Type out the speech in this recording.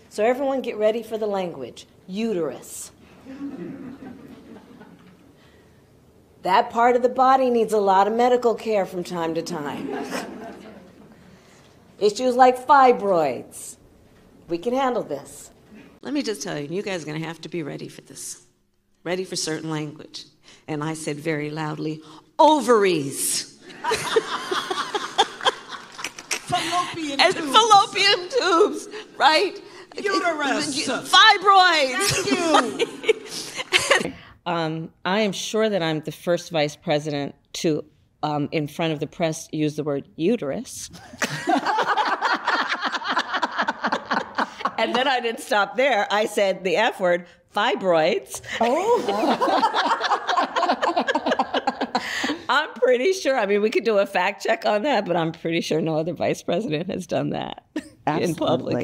So everyone get ready for the language. Uterus. That part of the body needs a lot of medical care from time to time. Issues like fibroids. We can handle this. Let me just tell you, you guys are going to have to be ready for this. Ready for certain language. And I said very loudly, ovaries. Fallopian and tubes. Fallopian tubes, right? Uterus. Fibroids. Thank you. I am sure that I'm the first vice president to, in front of the press, use the word uterus. And then I didn't stop there. I said the F word, fibroids. I'm pretty sure, I mean, we could do a fact check on that, but I'm pretty sure no other vice president has done that in public.